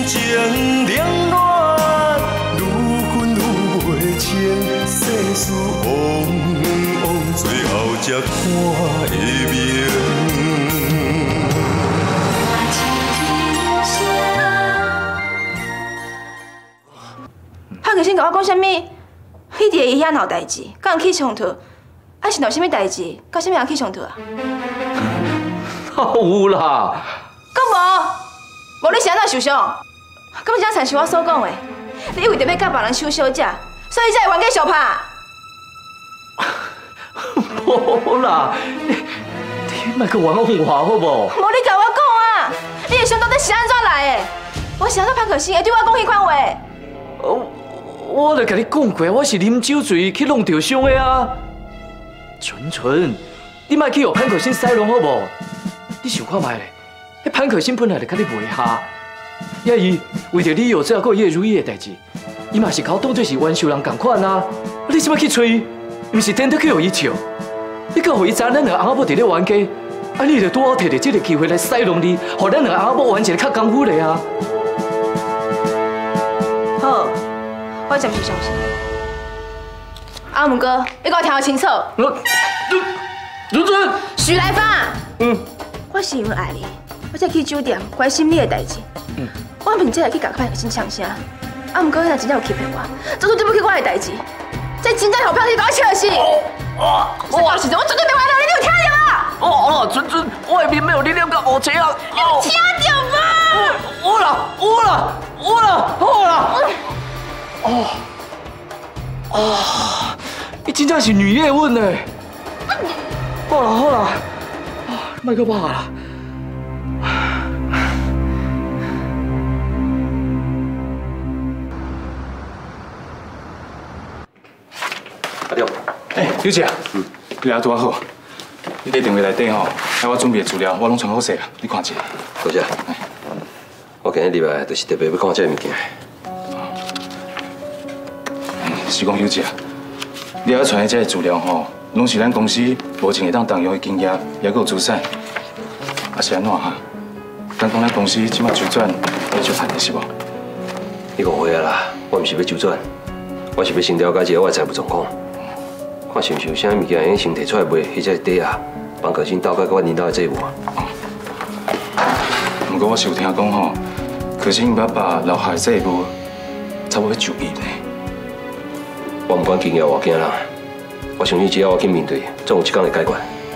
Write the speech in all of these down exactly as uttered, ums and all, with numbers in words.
情冷暖，愈分愈袂清，世事往往最后才看会明。 潘可先甲我讲啥物？迄伫伊遐闹代志，甲人起冲突，还是闹啥物代志？甲啥物人起冲突啊？ 有啦。 讲无，无你是安怎受伤？敢真参像我所讲的，你为着要甲别人抢小姐，所以才会冤家相拍。 无啦，你你莫阁冤枉我好无？ 无你甲我讲啊！你的伤到底是安怎来的？我是安怎潘可心会对我讲迄款话？ 我我著甲你讲过，我是啉酒醉去弄着伤的啊。纯纯，你莫去互潘可心使弄好无？你想看卖咧？迄潘可心本来就甲你袂合，也伊为着你有照顾叶如意的代志，伊嘛是甲我当作是冤仇人共款啊！你是要去找伊，毋是等得去互伊笑？你敢互伊知咱两个翁仔某伫咧冤家，啊你著拄好摕着这个机会来使弄你，互咱两个翁仔某玩一个较功夫的啊！ 好，我暂时相信。啊，毋过你给我听好清楚。 我，如尊。 许来芳。 嗯。 我是因为爱你，我才去酒店关心你的代志。嗯。我明仔来去甲潘可心呛声，啊，毋过若真正有欺骗我，做出对不起我的代志，这真正好票你甲我笑死。哦。我到时阵我绝对袂还了你，你有听到吗？ 哦哦，尊尊，我的面没有力量甲无这样。 你有听到吗？ 有啦，有啦，有啦，好啦。哦。哦，你真正是女叶问呢。好啦好啦，莫阁怕啦。 阿亮， 哎，小姐，嗯，你来拄啊好。你伫电话内底吼，还我准备的资料，我拢传好势啊，你看一下。 多谢。我今日入来就是特别要看这物件。 是讲小姐，你要传的这个资料吼，拢是咱公司目前会当动用的经验，也有资产，啊是安怎哈？等讲咱公司即马周转要少赚的是无？ 你误会啊啦，我毋是要周转，我是要先了解一下我的财务状况，看是毋是有啥物件用先摕出来卖，或者是抵押，帮可心倒解我领导的债务啊。 不过我是有听讲吼，可心爸爸留下的债务差不多要九亿呢。 我唔管经验偌惊人，我相信只要我去面对，总有一天会解决。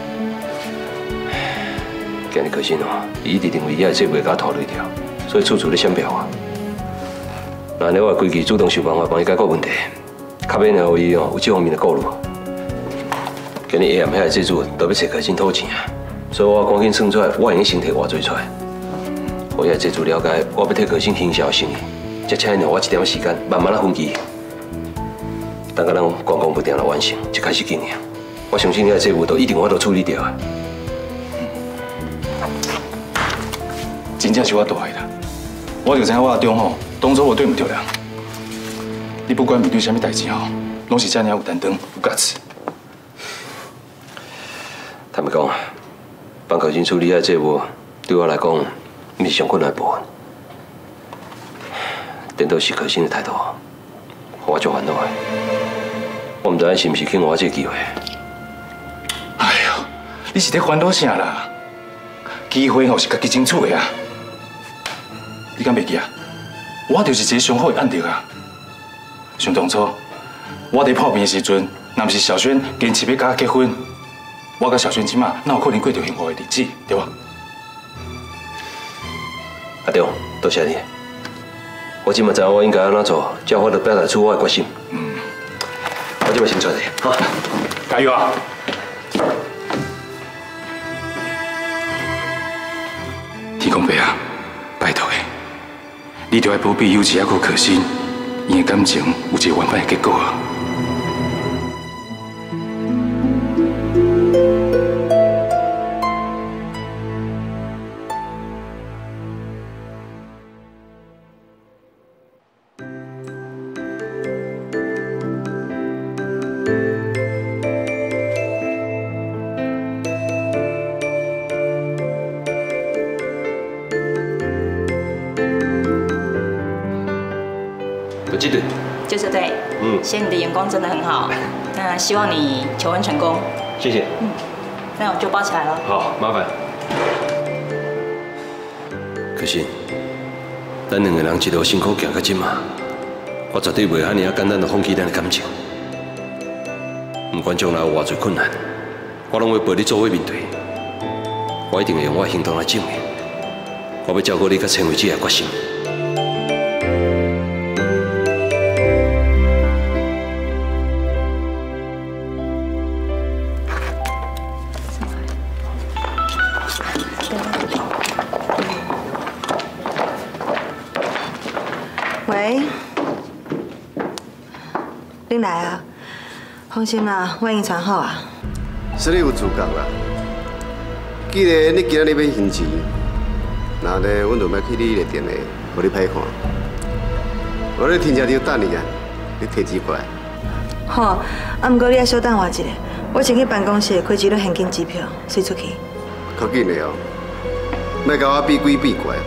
今日可心哦，伊一直认为伊的债务会甲我拖累掉，所以处处咧闪避我。那安尼我规矩主动想办法帮伊解决问题，较免让伊哦有这方面的顾虑。今日下暗遐的债主都要找可心讨钱啊，所以我赶紧算出来，我用先摕偌济出来，互伊的债主了解我要替可心行销生意，才请因让我一点时间慢慢啊分期。等到咱光光不定来完成，就开始经营。我相信你的债务都一定我都处理掉的。 真正是我大意啦，我就知影我阿中吼，当初我对唔着人。你不管面对什么代志吼，拢是这样有担当、有价值。 坦白讲，帮可心处理遐债务，对我来讲，毋是上困难的部分。颠倒是可心的态度，我足烦恼的。我唔知影是毋是欠我这个机会。 哎呦，你是在烦恼啥啦？机会吼是家己争取的啊！你敢袂记啊？我就是一个上好的案例啊！想当初我伫破病的时阵，若不是小轩坚持要甲我结婚，我甲小轩即马哪有可能过着幸福的日子，对吧？ 阿中，多谢你。我即马知影我应该安怎做，才有法度表达出我的决心。嗯。我即马先出去，好， 加油啊！天公伯啊，拜托诶，你着爱保庇有志还阁可心，因的感情有一个圆满的结果啊！ 这对。 就这对。嗯，显你的眼光真的很好。那希望你求婚成功。 谢谢。 嗯，那我就包起来了。 好，麻烦。可是，咱两个人一路辛苦行到今嘛，我绝对袂遐尔啊简单就放弃咱的感情。不管将来有偌侪困难，我拢会陪你做伙面对。我一定会用我的行动来证明，我要照顾你到千为止的决心。 喂，恁来啊？放心啦，我已经传好啊。 是你有自觉啦。既然你今日要还钱，那呢，阮就要去你的店里，互你歹看。我咧停车场等你啊，你摕钱过来。 好，啊，不过你要稍等我一下，我先去办公室开一张现金支票，随出去。 较紧的哦，莫甲我比鬼比怪。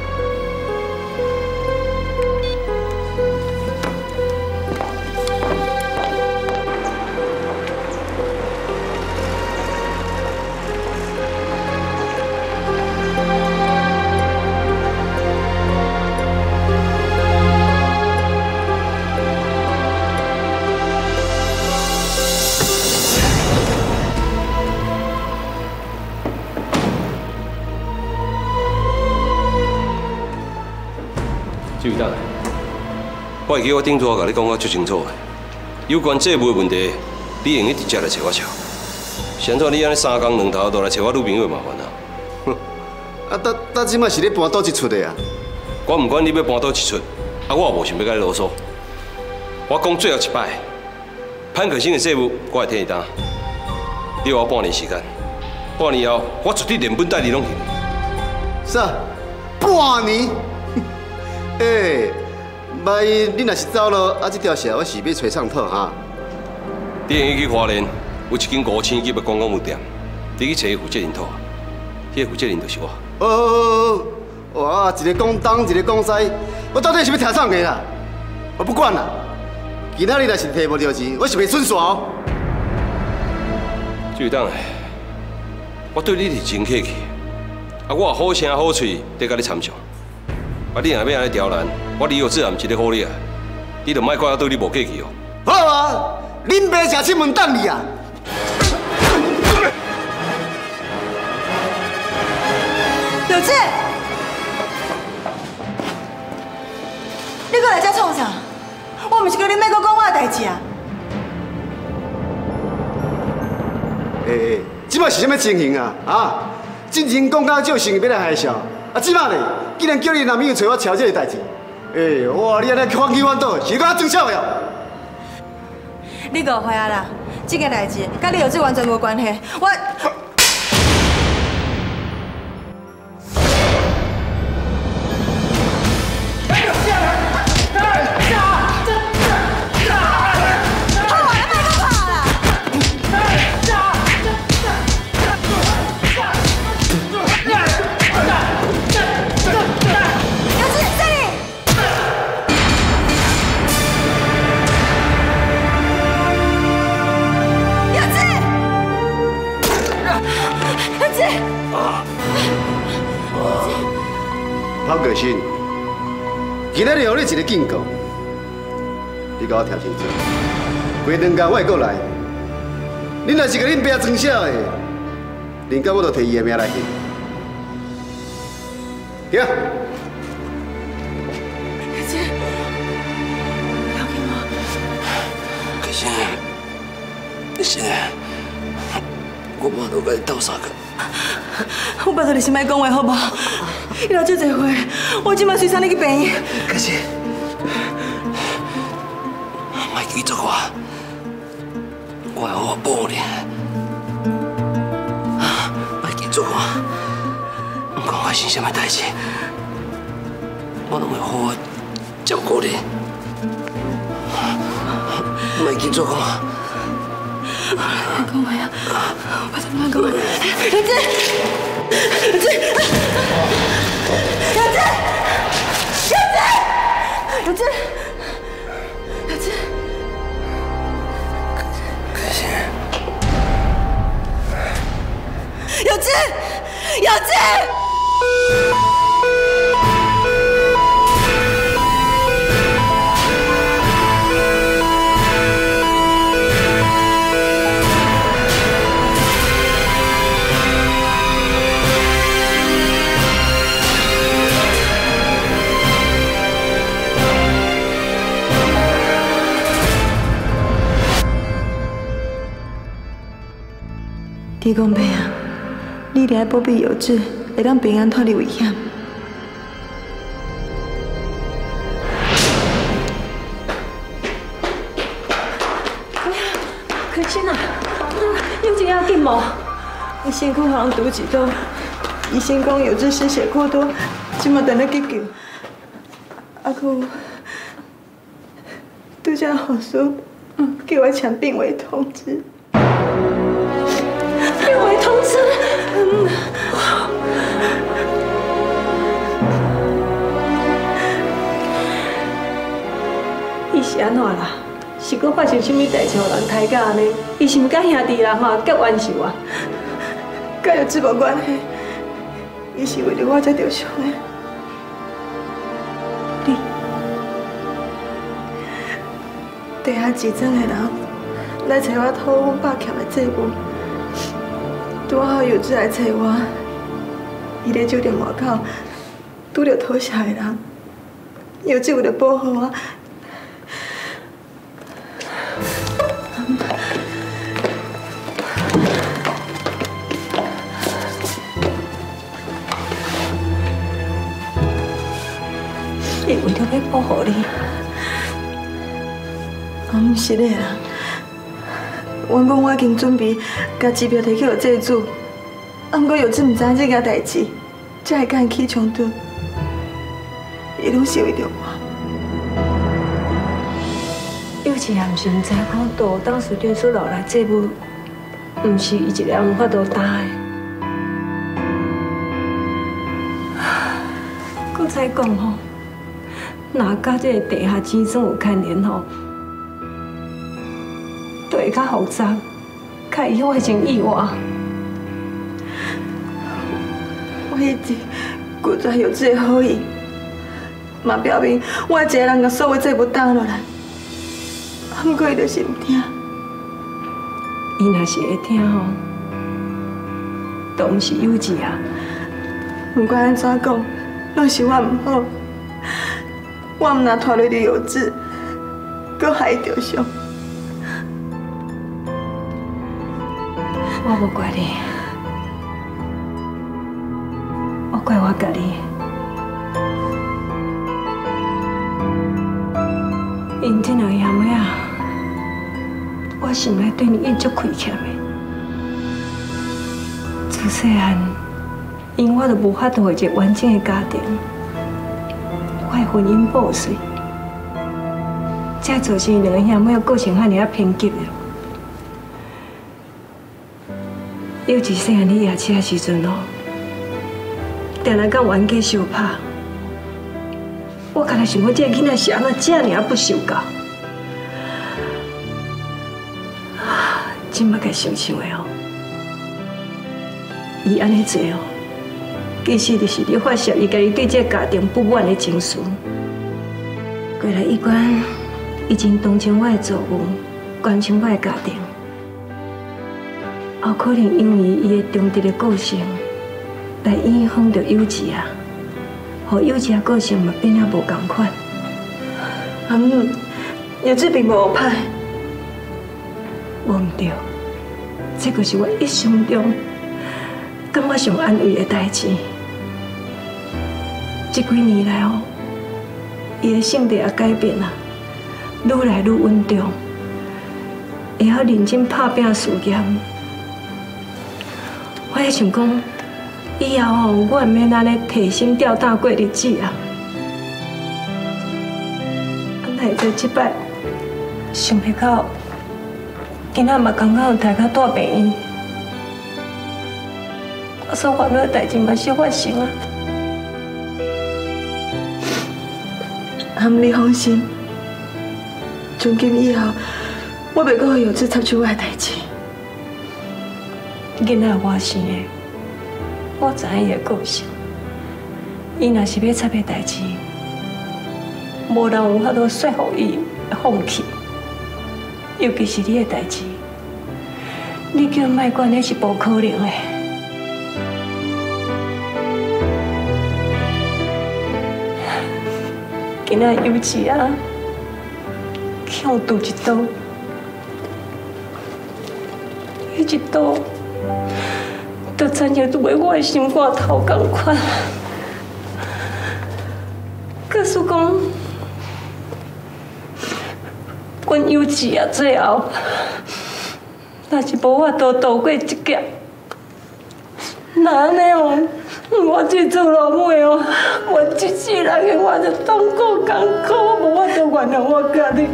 就当，我会记我顶早甲你讲我最清楚的，有关债务的问题，你用去直接来找我吵。现在你安尼三工两头都来找我女朋友的麻烦啊！哼！ 啊，咱咱即摆是咧搬倒一出的啊！ 我唔管你要搬倒一出，啊，我也无想要甲你啰嗦。我讲最后一摆，潘可欣的债务我会替你担。你我半年时间，半年后我绝对连本带利拢还。 啥？半年？哎，万一你若是走了，啊，这条线我是要找上套哈。 你愿意去花莲，有一间五千级的观光物店，你去找负责人讨，迄个负责人就是我。 哦，哇，一个讲东，一个讲西，我到底是要听啥个啦？我不管啦，今仔日若是摕无到钱，我是袂顺线哦。 就当，我对你是真客气，啊，我好声好嘴在甲你参详。啊！你若要安尼刁难，我理由自然毋是咧好你啊！你著莫怪我对你无客气哦。 好啊，恁爸正出门等你啊！ 有志，你搁来遮创啥？我毋是叫你莫搁讲我的代志啊！ 诶诶，即摆是啥物情形啊？啊，真情讲到借生要来害笑。啊，即摆呢，竟然叫你男朋友找我瞧这个代志，哎，哇，你安尼反起反倒，是讲争吵的哦。 你误会啊啦，这件代志甲你有志完全无关系。我。 潘可欣，今仔日予你一个警告，你甲我听清楚，过两天我会过来。你若是甲恁爸装傻的，连甲我都摕伊的命来去。行。 可欣，要紧吗？ 可欣，可欣，我妈都甲你斗相共。 我拜托你先莫讲话好无？你老这侪回，我即摆随送你去病院。 可是，莫记住我，我会好好保护你。莫记住我，不管发生什么代志，我拢会好好照顾你。莫记住我。 讲话啊！拜托你莫讲话。有志，有志，有志，有志，有志， 你讲白啊，你伫爱保庇有志，会当平安脱离危险。 可心啊，有这要紧无？ 我身躯好像拄一刀，医生讲有志失血过多，即马等咧急救。啊，可拄则护士叫我签病危通知。 病危通知。嗯。伊是安怎啦？是搁发生什么代志，互人抬价呢？伊是毋甲兄弟人吼结冤仇啊？ 甲有志无关系，伊是为着我才着伤的。 你地下集庄的人来找我讨阮爸欠的债务。 拄好有志来找我，伊咧酒店外口拄着偷笑的人，有志为了保护我， 伊为着要保护你， 我毋是咧啦。 原本我已经准备把机票摕去互债主，啊，不过有志唔知影这件代志，才会甲伊起冲突。伊拢是为着我。 有志也毋是毋知讲，到当时电所落来债务，毋是伊一个人无法度担的。搁再讲吼，若甲这个地下钱庄有牵连吼。 就会较复杂，较会发生意外。 我一直顾在有志的好意，嘛表明我一个人甲所有债务担落来。不过伊就是唔听。 伊若是会听吼，都毋是有志啊。 不管安怎讲，拢是我唔好。我唔若拖累着有志，搁害伊着伤。 我无怪你，我怪我家己。因这两兄妹啊，我心内对你一直亏欠的。自细汉，因我都无法度有一个完整的家庭，我的婚姻破碎，才造成两个兄妹个性遐尔啊偏激的。 有志细汉你夜车的时阵哦，定来甲冤家相拍。我刚才想讲，这个囡仔是安怎这尔不受教？今麦该想想的哦，伊安尼做哦，其实就是咧发泄伊家己对这个家庭不满的情绪。过来以前，已经同情我的作物，关心我的家庭。 也可能因为伊的忠直的个性，来影响到有志啊，和有志的个性嘛变了无同款。 阿姆，有志并无歹， 无毋对，这个是我一生中感觉上安慰的代志。这几年来哦，伊的性格也改变啦，愈来愈稳重，会晓认真打拼事业。 我咧想讲，以后吼，我毋免安尼提心吊胆过日子啊。啊，乃在即摆想袂到，今仔嘛刚刚有大家带病院，我所烦恼的代志嘛是发生啊。 阿姆，你放心，从今以后，我袂阁互有志插手我的代志。 囡仔我生的， 我知影伊的个性，伊若是要插的代志，无人有法度说服伊放弃。尤其是你的代志，你叫卖管，那是无可能的。今仔尤其啊，向拄一刀，迄一刀。 就亲像拄在我的心肝头同款。假使讲，阮幼稚啊，最后若是无法度渡过一劫，那安尼哦，我这做老母的哦，我一世人的我就痛苦艰苦，无法度原谅我家己。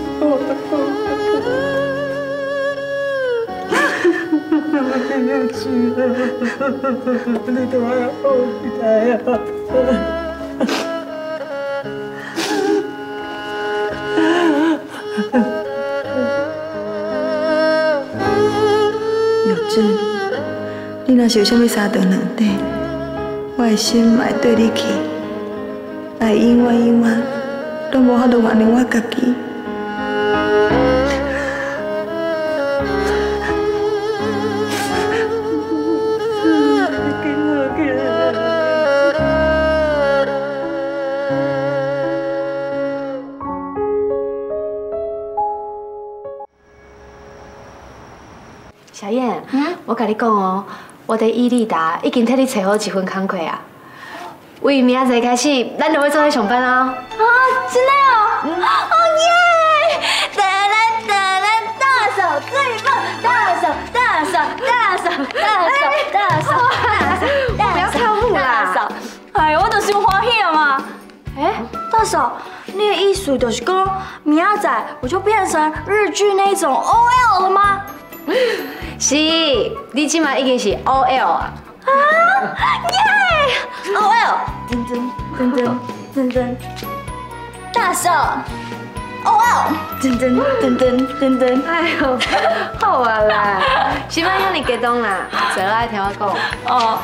幼稚啊！你都要好起来啊！ 幼稚，你若是有啥物三长两短，我的心会对你去，来永远永远都无法度原谅我家己。 小燕，嗯，我甲你讲哦，我的伊利达已经替你找好一份工课啊。为明仔载开始，咱就要做伙上班啊！啊，真的哦！嗯、哦耶！哒啦哒啦，大手最棒，大手大手大手大手大手大手，我不要跳舞啦！大手，哎，我就是欢喜了嘛。哎，大嫂，你的意思就是讲，明仔载我就变成日剧那种 O L 了吗？ 是，你即马已经是 O L 啊！啊，耶 ！O L， 真真真真真真，大手 O L， 真真真真真真，哎呦，好啊啦，是莫遐尼激动啦，坐落来听我讲。哦，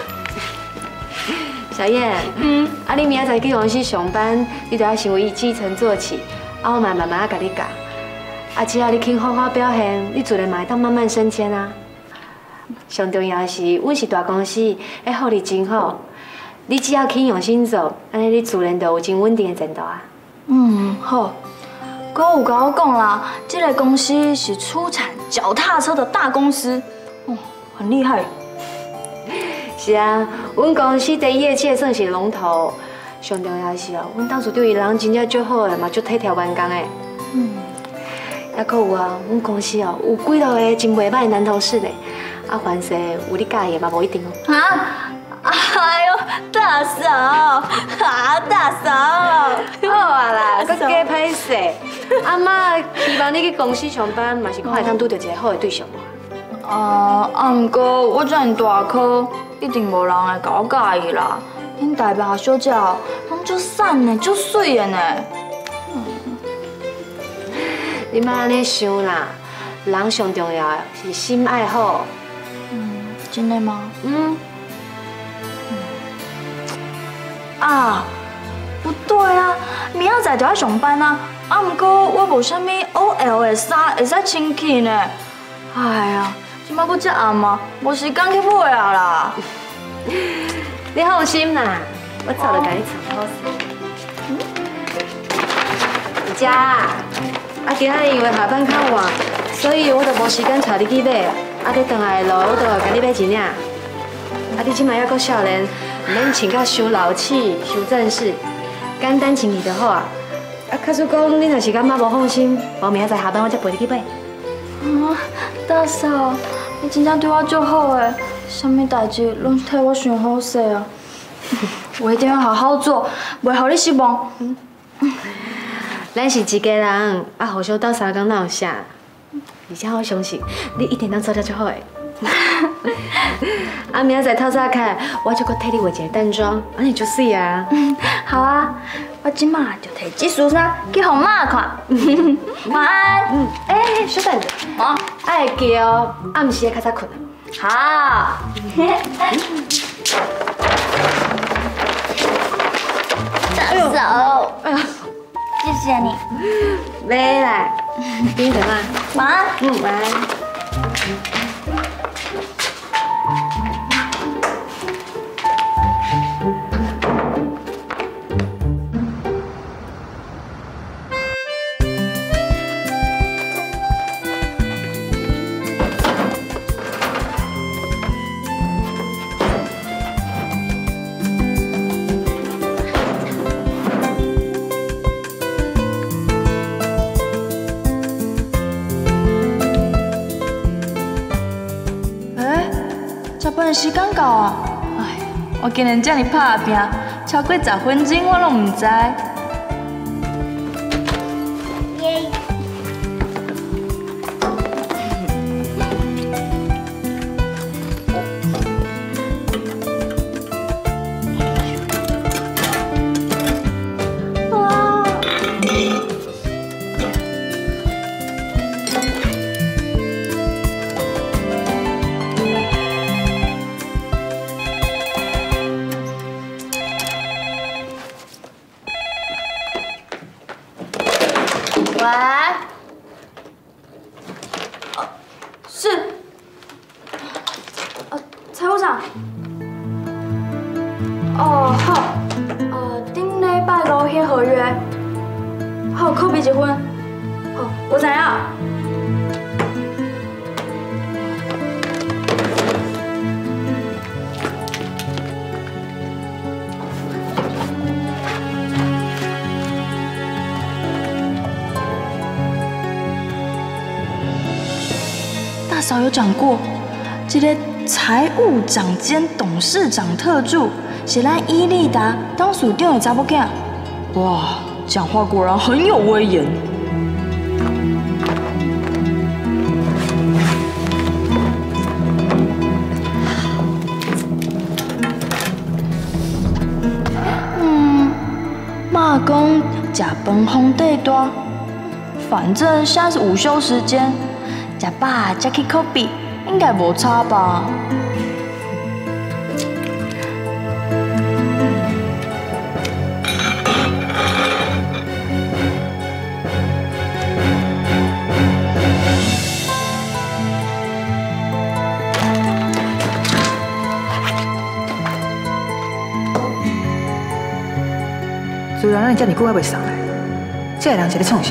小燕，嗯，啊，你明仔载去公司上班，你就要先为基层做起，啊，我嘛慢慢啊甲你教。 啊，只要你肯好好表现，你自然嘛会当慢慢升迁啊。上重要的是，阮是大公司，迄福利真好。你只要肯用心做，安尼你自然就有真稳定的前途啊。嗯，好。哥有甲我讲啦，这个公司是出产脚踏车的大公司，哦，很厉害。是啊，阮公司在业界算是龙头。上重要的是哦，阮当初对伊人真正足好的，嘛足体贴员工的。嗯。 还佫有啊，阮公司哦有几多个真袂歹的男同事咧，啊，凡是有你介意的嘛无一定哦。啊！哎呦，大嫂，啊大嫂，好啊啦，佫加歹势。阿妈希望你去公司上班，嘛是看会当拄到一个好的对象无？啊，啊，毋过我遮尔大颗，一定无人会甲我介意啦。恁台北小姐哦，拢足瘦呢，足水的呢。 你莫安尼想啦，人上重要的是心爱好。嗯，真的吗？嗯。啊，不对啊，明仔载就要上班啊，啊，不过我无啥物 O L 的衫会使穿去呢。哎呀，今摆佫遮暗啊，无时间去买啊啦。你放心啦，我早就甲你藏好势。家。 啊，今仔日因为下班较晚，所以我就无时间带你去买。啊，你回来的路我就会甲你买一领。啊，你即摆还阁少年，唔免穿甲伤老气、伤正式，简单穿去就好啊。啊，假使讲你若是感觉无放心，我明仔载下班我才陪你去买。啊，大嫂，你真正对我足好诶，啥物代志拢替我想好势啊。我一定要好好做，袂互你失望。嗯。 咱是一家人，啊，互相斗相共哪有啥？而且我相信你一定能做得足好诶。啊，明仔载透早起，我就搁替你画一个淡妆，安尼就水啊。好啊，我即马就摕这束衫去互妈看。晚安。嗯，哎，小等者，哦，爱记哦，暗时较早困。好。 大嫂， 哎呀， 谢谢你。 没啦，冰等啊， 晚安。 嗯，晚安。 时间到啊！哎，我今日这么拍拼，超过十分钟我拢唔知。 耶！哇！ 喂，哦，是，呃，财务长，哦好，呃，顶礼拜五迄合约，好可比一份，好，我知影。 大嫂有讲过，这个财务长兼董事长特助是咱伊利达当属长的查某囝。哇，讲话果然很有威严。嗯，嘛讲食饭皇帝大，反正现在是午休时间。食饱再去科比，应该无差吧？ 自然咱遮尔久还袂送来，这个人是咧创啥？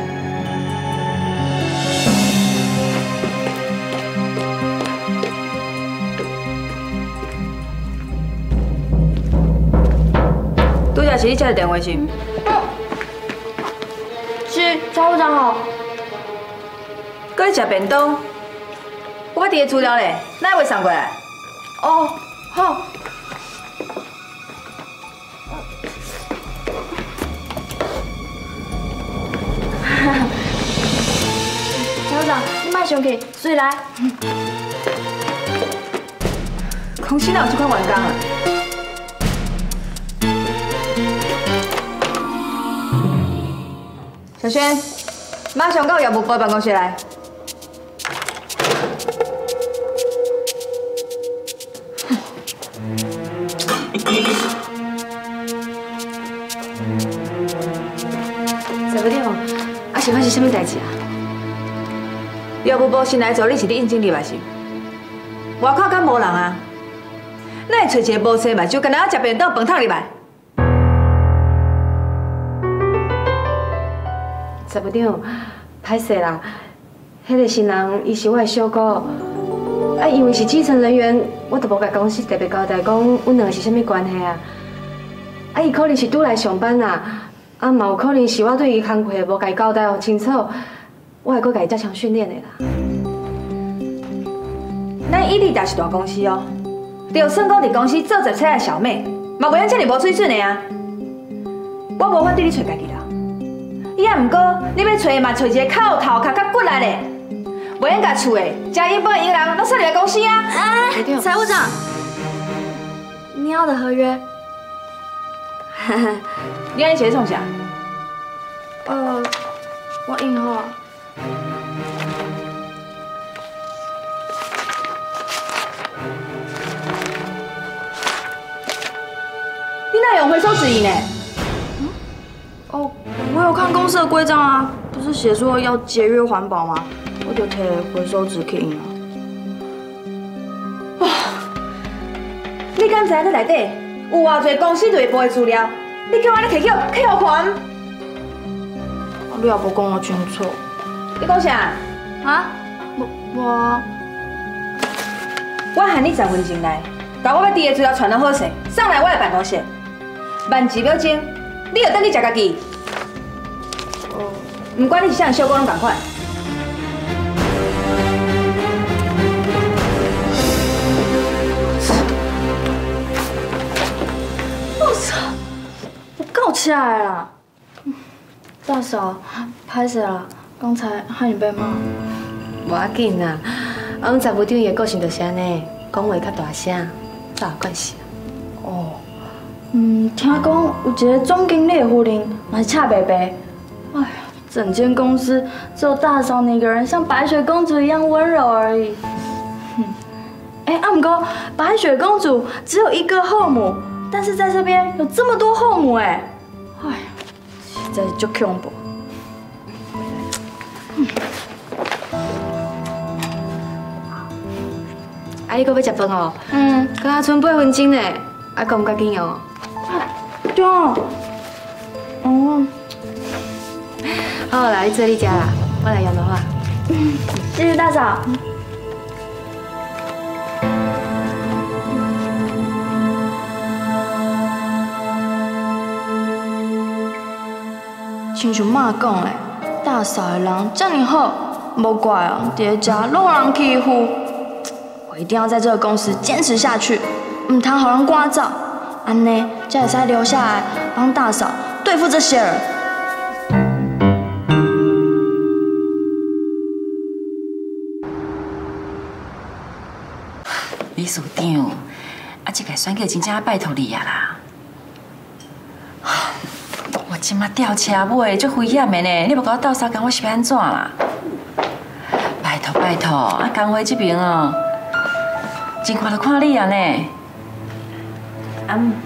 拄则是你接的电话是？ 嗯，是财务长好。 搁咧食便当？我伫个资料咧，哪会送过来？ 哦，好。财务长，你莫生气，水来。 公司哪有这款员工啊？小轩，马上到业务部办公室来。 财务长，啊是发生什么代志啊？ 业务部新来助理是你应经理吧是？外口敢无人啊？咱会找一个无生目睭，干那食便当饭桶入来。 财务长，歹势啦，迄个新人伊是我的小姑，啊，因为是基层人员，我都无甲公司特别交代讲阮两个是啥物关系啊。啊，伊可能是拄来上班啦，啊，嘛有可能是我对伊工课无甲伊交代好清楚，我会搁甲伊加强训练的啦。 咱伊利达是大公司哦，就算讲伫公司做十册的小妹，嘛袂用遮尔无水准的啊。我无反对你找家己人。伊也毋过，你要找嘛，找一个靠头壳较骨力的，袂用甲厝的、家营本营人拢送入来公司啊！ 啊，财务长，你要的合约， 你安尼写创啥？ 呃，我印好。 收指引呢。 嗯？哦，我有看公司的规章啊，不是写说要节约环保吗？我就摕回收纸去印啊。 哇！你敢知影这内底有偌侪公司内部的资料？你叫我安尼摕去去互款？ 你也无讲我清楚。 你讲啥？ 啊？我我我喊你十分钟内，把我要滴的资料传到好势，送来我的办公室。慢几秒钟，你就等你食家己。哦，唔管你是啥小姑拢同款。 我操！我告起来了。大嫂，拍谁了？刚才害你被骂。 无要紧啦，我们财务长伊个个性就是安尼，讲话较大声，咋有关系？ 哦，嗯，听讲有一个总经理的夫人嘛是恰白白。哎呀，整间公司只有大嫂你一个人像白雪公主一样温柔而已。哎，啊，不过白雪公主只有一个后母，但是在这边有这么多后母哎，哎呀，实在是足恐怖。嗯。 啊，你搁要食饭哦？ 嗯， 搁还剩八分钟呢，啊，够唔够紧用？ 对啊。哦。 好啦，你做你食啦，我来用的话。 嗯，谢谢大嫂。亲像妈讲的，大嫂的人这么好，无怪哦，在家拢有人欺负。我一定要在这个公司坚持下去，唔通让人赶走，安尼才会使留下来帮大嫂对付这些人。 秘书长，啊，这个选举真正拜托你啊啦！我即马吊车尾，足危险的呢，你无甲我斗相共，我是要安怎啦？拜托拜托，啊，工会这边哦。真看就看你啊呢， 嗯，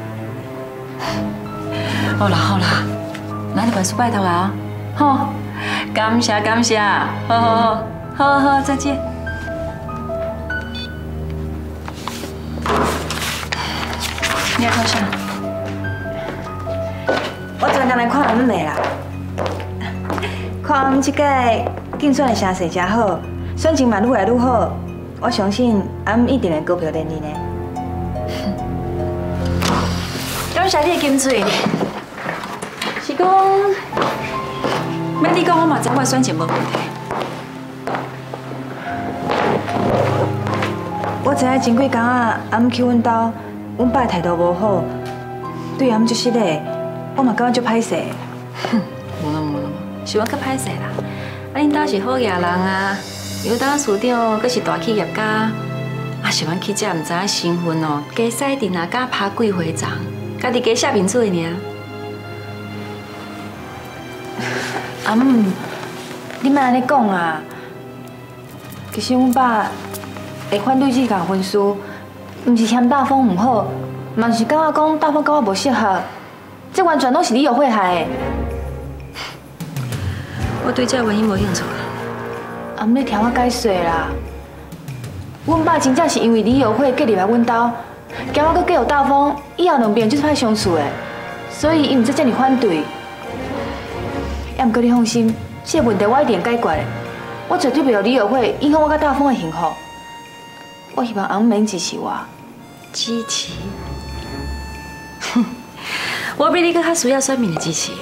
好啦好啦，咱就办事拜托啊，好，感谢感谢，好好好，好好再见。你要看啥？ 我专工来看阿姆妹啦，看阿姆这届竞选的声势真好，选情嘛愈来愈好。我相信阿姆一定会高票连连的。 感谢你的金嘴，是讲， 免你讲，我嘛知我选情无问题。 我知影前几工仔阿姆去阮兜，阮爸态度无好，对阿姆足失礼，我嘛感觉足歹势。 哼，无啦无啦，是我较歹势啦。啊，恁兜是好野人啊。有当处长，阁是大企业家，啊，是阮去遮，毋知影身份哦，加洗阵啊，加拍几回仗，家己加写面子尔。 阿姆，你莫安尼讲啊！其实阮爸会反对这项婚事，毋是嫌大风毋好，嘛是感觉讲大风甲我无适合，这完全拢是你有会害的。 我对这原因无兴趣。 阿姆，你听我解说啦。阮爸真正是因为李友会嫁入来阮兜，惊我搁嫁予大风，以后两边就是歹相处的，所以伊毋才这么反对。也毋过你放心，这个问题我一定解决的。我绝对袂让李友会影响我甲大风的幸福。我希望阿姆免支持我。 支持？哼，我比你搁较需要选民的支持。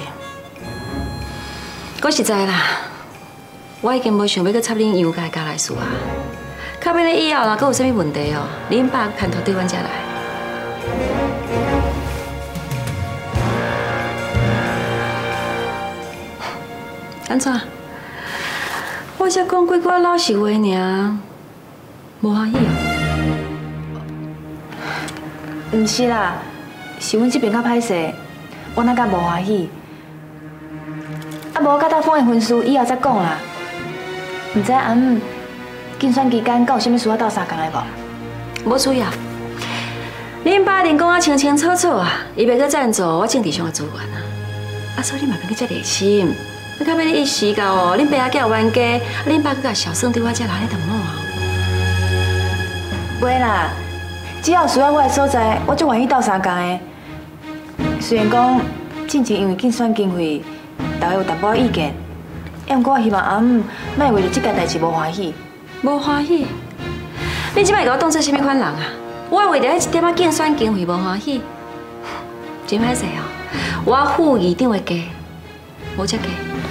讲实在啦。我已经无想要去插恁杨家家来事啊！到尾咧以后，若阁有啥物问题哦，恁爸牵头对阮遮来。安怎？我才讲几句老实话尔，无欢喜哦。 毋是啦，是阮这边较歹势，我哪敢无欢喜？啊，无我甲大风的婚事以后再讲啦。唔知阿姆竞选期间，敢有啥物需要斗相共的无？ 无需要。你恁爸恁讲啊清清楚楚啊，伊要去赞助我政治上的资源啊，啊，所以你嘛免去遮热心。你到尾你意识到哦，恁爸阿叫冤家，恁爸佮甲小生对我遮来，你就唔好啊。 袂啦，只要需要我的所在，我就愿意斗相共的。虽然讲进前因为竞选经费，大家有淡薄意见，哎，不过我希望阿姆莫为了这件代志无欢喜。 无欢喜？你即摆甲我当做什么款人啊？我为了迄一点仔竞选经费无欢喜，真歹势哦！我副议长的家无遮加。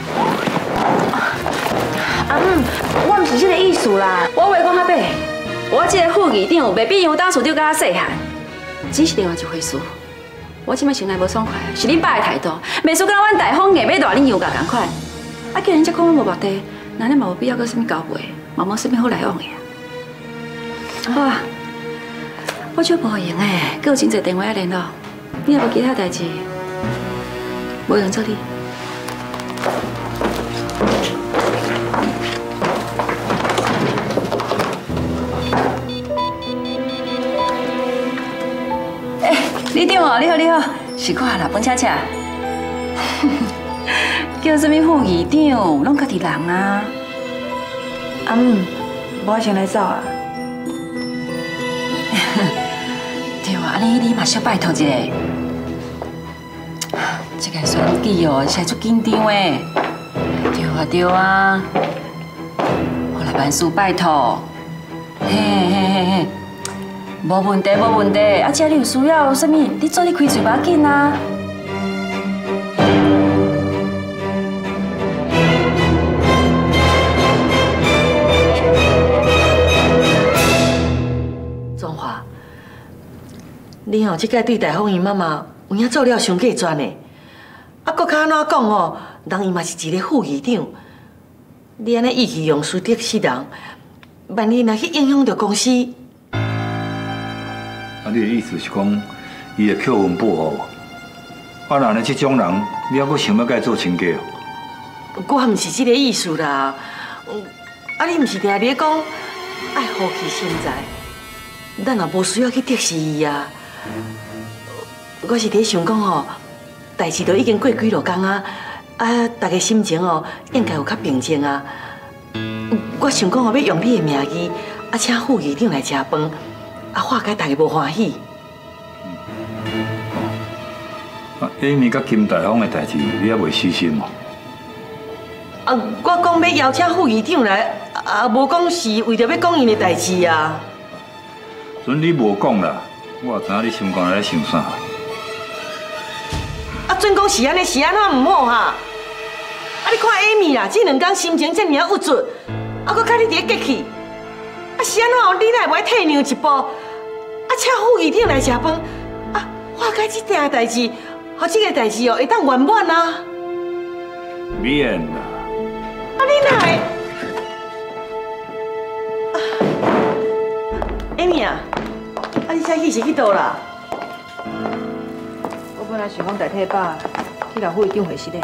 阿姆，我毋是这个意思啦。 我话讲较白，我这个副议长袂比杨大处长较细汉，只是另外一回事。我即摆心内无爽快，是恁爸的态度，袂输甲阮大方硬要大恁杨家共款。啊，既然遮讲无目的，那恁嘛无必要搁什么交陪，嘛无什么好来往的啊。好啊，我少无闲诶，搁有真侪电话要联络。你若无其他代志，无用做你。哎，李长哦，你好，你好，是我啦，本恰恰。叫什么副议长，拢家己人啊。 阿姆，我先来走啊。 对啊，安尼你嘛小拜托一下。这个选举哦，实在足紧张诶。对啊，对啊。好啦，万事拜托。嘿嘿嘿嘿，无问题，无问题。啊，只要你有需要什么，你做你开嘴要紧啊。 你哦，这届对大方姨妈妈有影做了伤过专的，啊，搁较安怎讲哦？人伊嘛是一个副议长，你安尼意气用事得失人，万一若去影响到公司， 啊，你的意思是讲，伊会扣分报复我？啊，若安尼这种人，你还阁想要甲伊做亲家哦？ 我毋是这个意思啦。啊，你毋是定咧讲爱好其身材，咱也无需要去得失伊啊。我是伫想讲吼，代志都已经过几落工啊，啊，大家心情哦应该有较平静啊。我想讲哦，要用你的名义，啊，请副议长来食饭，啊，化解大家无欢喜。 啊，艾米甲金大方的代志，你还未死心哦？ 啊，我讲要邀请副议长来，啊，无讲是为着要讲伊的代志啊。 阵你无讲啦。我也知影你心肝内咧想啥。 啊，准讲是安尼，是安怎唔好哈？啊，你看艾米啦，这两天心情这么啊郁卒，啊，搁看你伫咧激气，啊是安怎？你哪会退让一步？啊，请副议长来食饭，啊，化解这件代志，好这个代志哦会当圆满啊。 免啦。 啊，你哪会？啊，艾米啊。啊！你车去是去倒啦？ 我本来想讲代替爸去甲副议长会室的，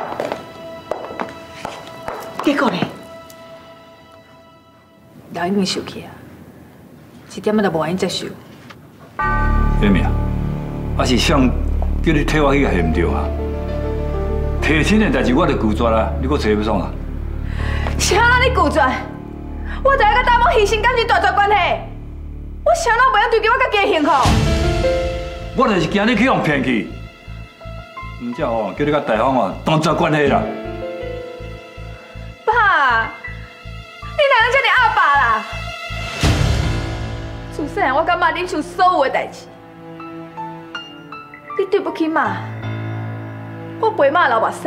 结果呢？ 人已经受气啊，一点仔都无愿意接受。 艾米啊，啊是想叫你替我去下唔对啊？提亲的代志我就拒绝啦，你搁找要创啊？ 是安怎你拒绝？我就爱甲大某牺牲感情大绝关系。我想到袂晓追求我家己的幸福， 我就是惊你去互骗去，唔则吼叫你甲大方哦断绝关系啦。 爸，你哪能这么阿爸啦？自细汉我感觉恁像所有的代志，你对不起妈，我陪妈流目屎，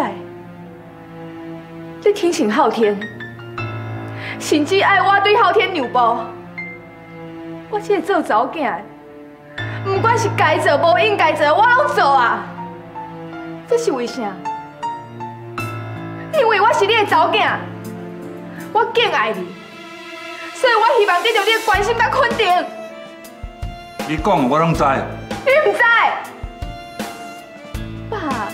你听信昊天，甚至爱我对昊天让步。我这个做查某囝，不管是该做无应该做，我拢做啊。这是为啥？因为我是你的查某囝，我敬爱你，所以我希望得到你的关心甲肯定。 你讲的我拢知。 你唔知？爸，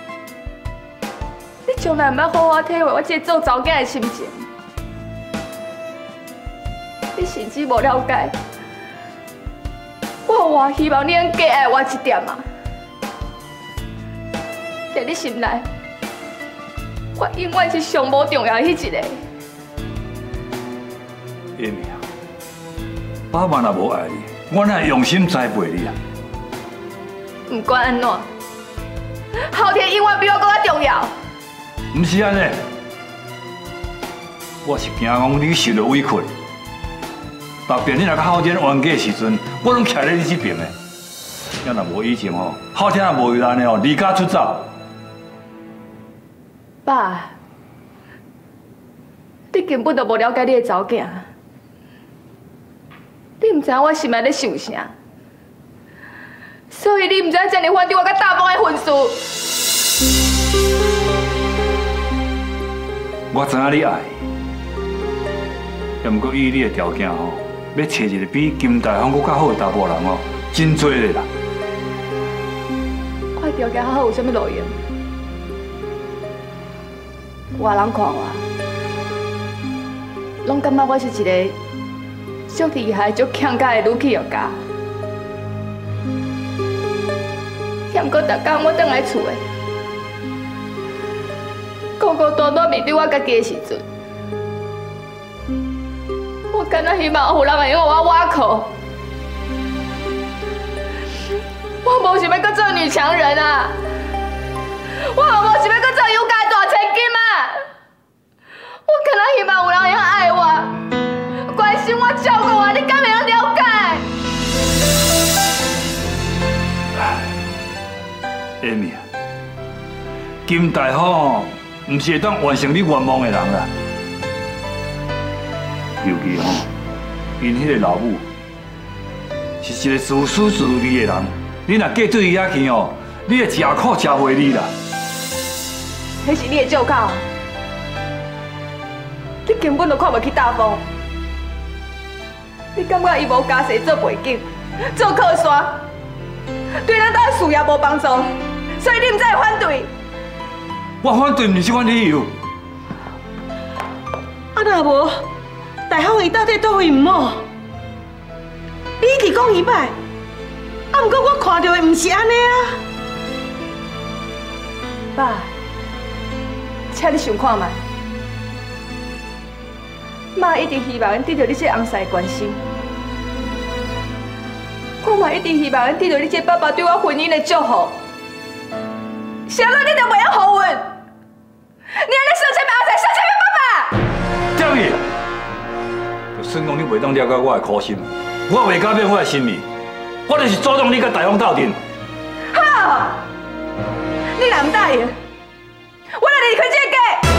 你从来唔捌好好体会我这个做查某囝的心情，你甚至无了解。我有我希望你能加爱我一点啊！在你心内，我永远是上无重要的迄一个。 艾米啊，爸妈若无爱你，我哪会用心栽培你啊？ 不管安怎，后天永远比我更加重要。 唔是安尼，我是惊讲你受到委屈。特别你若较好天冤家的时阵，我拢徛在你这边的。要若无以前吼，好天也无为安尼吼，离家出走。 爸，你根本就无了解你的查某囝，你唔知影我心内咧想啥，所以你唔知影这样反对我甲大风的婚事。 我知影你爱，也毋过以你的条件吼，要找一个比金大方搁较好的查甫人吼，真多咧啦。 我的条件好好有啥物路用？外人看我，拢感觉我是一个足厉害、足强家的女企业家。也毋过，逐工我倒来厝的，孤孤单单面对我家己的时阵，我敢若希望有人会用我挖苦。我无想要搁做女强人啊！我也无想要搁做勇敢的大千金啊！我敢若希望有人会用爱我、关心我、照顾我，你敢会用了解？ 艾米啊，金大吼，唔是会当完成你愿望的人啦。尤其吼，因迄个老母是一个自私自利的人，你若嫁对伊遐去哦，你会吃苦吃袂利啦。 迄是你的借口，你根本就看不起大风。你感觉伊无家世做背景，做靠山，对咱家事业无帮助，所以你唔才会反对。 我反对唔是阮理由。 啊若无，大方伊到底倒位唔好？你一直讲伊歹，啊，毋过我看到的唔是安尼啊。 爸，请你想看卖，妈一直希望得到你这翁婿的关心，我嘛一直希望得到你这爸爸对我婚姻的祝福。谁讲你就袂晓好运？你安尼生前面翁婿，生前面爸爸！ 掉去！就算讲你袂当了解我的苦心，我袂改变我的心意，我就是主动你甲大方斗阵。 好，你若唔答应，我就离开这个家。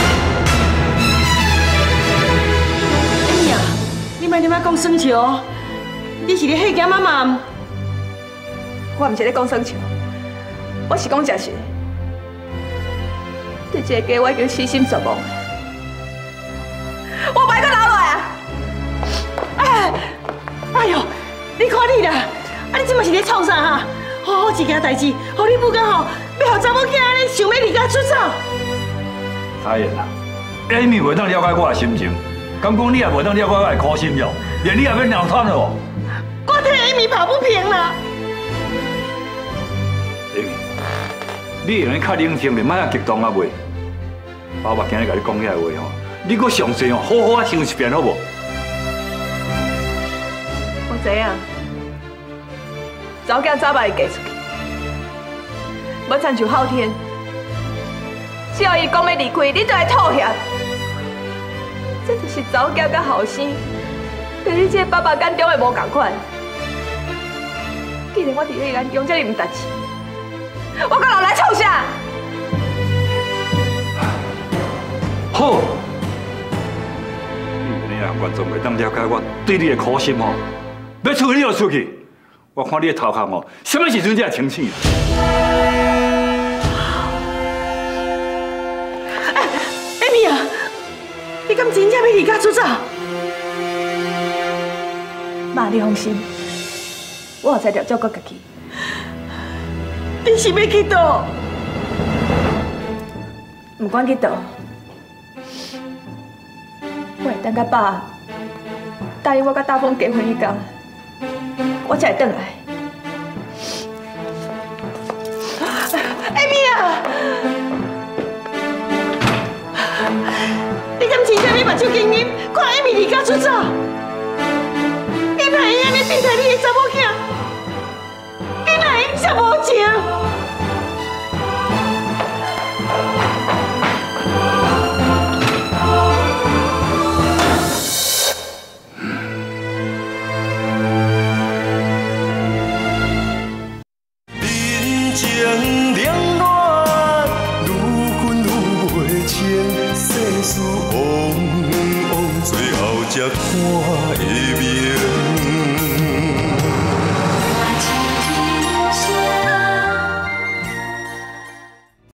哎呀，你莫啉啊讲耍笑，你是咧吓惊妈妈？ 我唔是咧讲耍笑，我是讲真实。对这个家我已经死心绝望了，我袂阁留落来啊！ 哎，哎呦，你看你啦，啊你即嘛是咧创啥哈？好好一件代志，互你母亲吼，要互查某囝安尼想要离家出走。 太远啦，艾米袂当了解我的心情，敢讲你也袂当了解我的苦心了，连你也要两摊了哦。 我替艾米抱不平啦。 艾米，你会用较冷静，袂莫遐激动啊袂？爸爸今日甲你讲遐话吼，你搁详细吼，好好啊想一遍好无？ 我知影，查某囝早晚会嫁出去，要亲像昊天，只要伊讲要离开，你就会妥协。这就是查某囝甲后生，对你这个爸爸眼中的无同款。既然我伫你眼中这么唔值钱，我搁留来创啥？ 好，你若完全袂当了解我对你的苦心吼，要出去你就出去，我看你的头壳吼，什么时阵才会清醒？ 艾米啊，你敢真正要离家出走？ 妈，你放心，我有在了照顾家己。 你是要去倒？ 不管去倒，我会等甲爸答应我甲大风结婚迄天，我才会转来。 你敢真正要目睭经营，看艾米离家出走？你哪会安尼对待你的查某囝？你哪会这么无情？ 人情冷暖，愈分愈袂清，世事往往，最后才看会明。